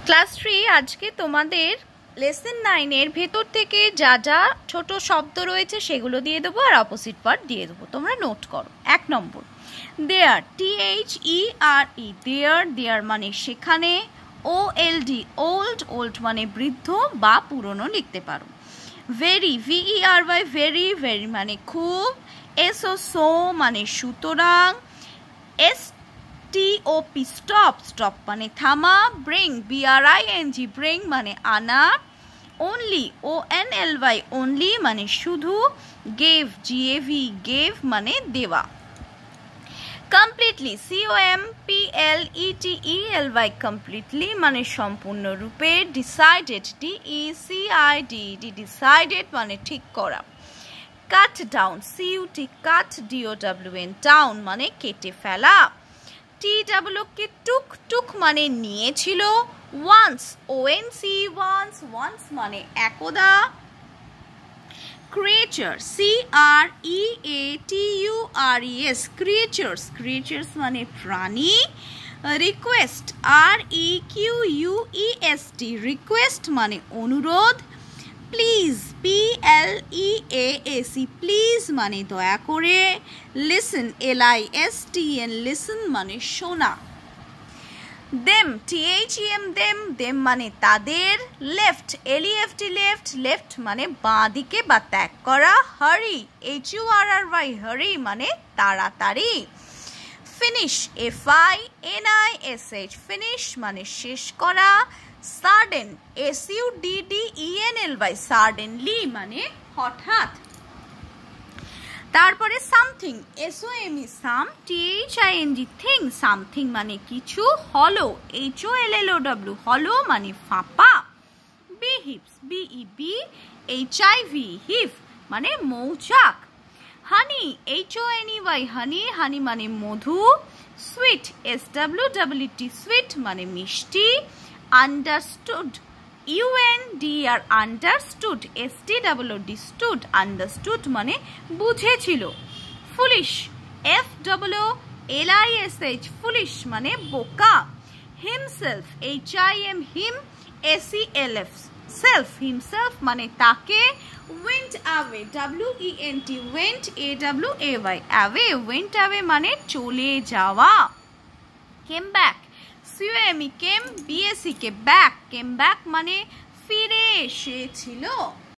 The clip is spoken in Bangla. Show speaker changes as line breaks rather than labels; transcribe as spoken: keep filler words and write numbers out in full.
ক্লাস থ্রি আজকে তোমাদের লেসন নাইনের ভেতর থেকে যা যা ছোট শব্দ রয়েছে সেগুলো দিয়ে দেবো আর অপোজিট ওয়ার্ড দিয়ে দেবো, তোমরা নোট করো। এক নম্বর দেয়ার, টি H E R E, there there মানে সেখানে। O L D old, old মানে বৃদ্ধ বা পুরনো লিখতে পারো। Very, V R Y very, very মানে খুব। এসো সো মানে সুতরাং। S T O P stop, stop মানে থামা। Bring, B R I N G bring মানে আনা। Only, O N L Y only মানে শুধু। Gave, G A V gave মানে দেওয়া। Completely, C O M P L E T E L Y completely মানে সম্পূর্ণরূপে। Decided, D E C I D D decided মানে ঠিক করা। Cut down, C U T cut, D O W N down মানে কেটে ফেলা। টি ডাব্লিউ কে টুক, টুক মানে নিয়েছিল। Once, O N C once, once মানে একদা। Creature, C R E A T U R E S creatures, creatures মানে প্রাণী। Request, R E Q U E S T request মানে অনুরোধ। Please, P L E A S E please মানে দয়া করে। Listen, L I S T N listen মানে শোনা। Them, T H E M them, them মানে তাদের। Left, L E F T left, left মানে বাঁ দিকে বা ত্যাগ করা। Hurry, H U R R Y hurry মানে তাড়াতাড়ি। Finish, F I N I S H finish মানে শেষ করা। Sudden, S U D D E N L Y suddenly মানে হঠাৎ। তারপরে something, S O M E some, T H I N G thing, something মানে কিছু। হলো, এইচ ও এল এল ও ডাব্লিউ হলো মানে ফাঁপা। Beehive, B E B H I V hive মানে মৌচাক। Honey, H O N E Y honey, honey মানে মধু। Sweet, S W W T sweet মানে মিষ্টি। Understood, U N D R understood, S T W D stood understood মানে বুঝেছিল। Foolish, F W L I S H foolish মানে বোকা। Himself, H I M him, S E L F self himself মানে তাকে। Went away, W E N T went, A W A Y away, went away মানে চলে যাওয়া। Came back, C O M E came, B S E K back, came back মানে ফিরে এসেছিল।